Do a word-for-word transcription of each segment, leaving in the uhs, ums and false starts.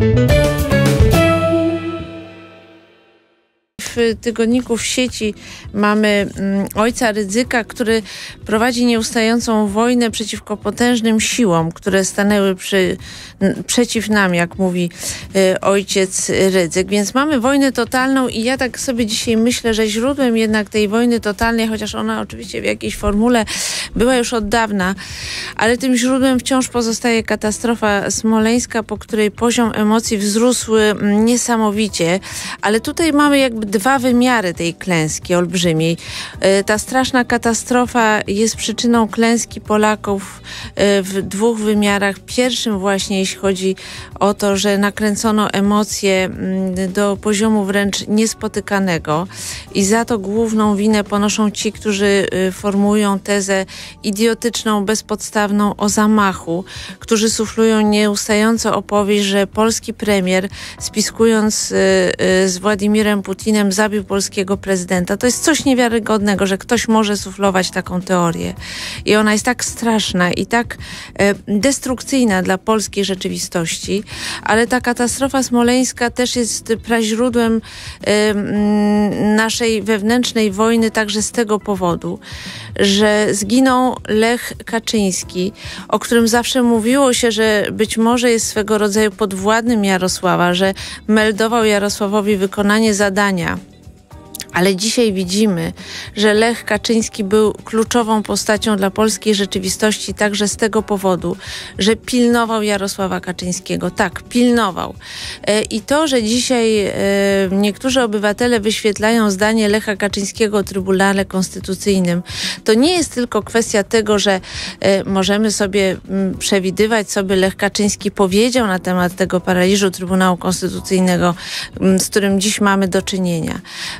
W tygodniku w sieci mamy um, ojca Rydzyka, który prowadzi nieustającą wojnę przeciwko potężnym siłom, które stanęły przy, n, przeciw nam, jak mówi y, ojciec Rydzyk. Więc mamy wojnę totalną i ja tak sobie dzisiaj myślę, że źródłem jednak tej wojny totalnej, chociaż ona oczywiście w jakiejś formule była już od dawna, ale tym źródłem wciąż pozostaje katastrofa smoleńska, po której poziom emocji wzrósł niesamowicie, ale tutaj mamy jakby dwa wymiary tej klęski olbrzymiej. Ta straszna katastrofa jest przyczyną klęski Polaków w dwóch wymiarach. Pierwszym właśnie, jeśli chodzi o to, że nakręcono emocje do poziomu wręcz niespotykanego i za to główną winę ponoszą ci, którzy formułują tezę idiotyczną, bezpodstawną o zamachu, którzy suflują nieustająco opowieść, że polski premier, spiskując z Władimirem Putinem, zabił polskiego prezydenta. To jest coś niewiarygodnego, że ktoś może suflować taką teorię. I ona jest tak straszna i tak e, destrukcyjna dla polskiej rzeczywistości, ale ta katastrofa smoleńska też jest praźródłem e, naszej wewnętrznej wojny także z tego powodu, że zginął Lech Kaczyński, o którym zawsze mówiło się, że być może jest swego rodzaju podwładnym Jarosława, że meldował Jarosławowi wykonanie zadania. Ale dzisiaj widzimy, że Lech Kaczyński był kluczową postacią dla polskiej rzeczywistości także z tego powodu, że pilnował Jarosława Kaczyńskiego. Tak, pilnował. I to, że dzisiaj niektórzy obywatele wyświetlają zdanie Lecha Kaczyńskiego o Trybunale Konstytucyjnym, to nie jest tylko kwestia tego, że możemy sobie przewidywać, co by Lech Kaczyński powiedział na temat tego paraliżu Trybunału Konstytucyjnego, z którym dziś mamy do czynienia.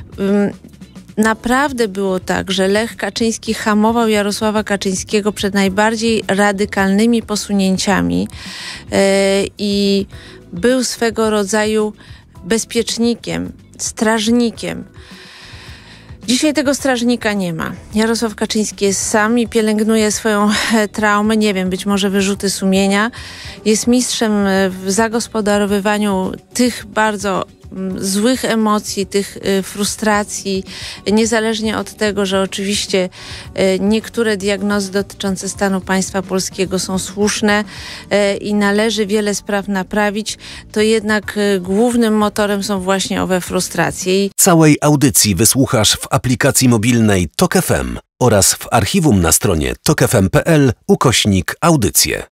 Naprawdę było tak, że Lech Kaczyński hamował Jarosława Kaczyńskiego przed najbardziej radykalnymi posunięciami yy, i był swego rodzaju bezpiecznikiem, strażnikiem. Dzisiaj tego strażnika nie ma. Jarosław Kaczyński jest sam i pielęgnuje swoją traumę, nie wiem, być może wyrzuty sumienia. Jest mistrzem w zagospodarowywaniu tych bardzo złych emocji, tych frustracji, niezależnie od tego, że oczywiście niektóre diagnozy dotyczące stanu państwa polskiego są słuszne i należy wiele spraw naprawić, to jednak głównym motorem są właśnie owe frustracje. Całej audycji wysłuchasz w aplikacji mobilnej Tok F M oraz w archiwum na stronie tok f m kropka p l ukośnik audycje.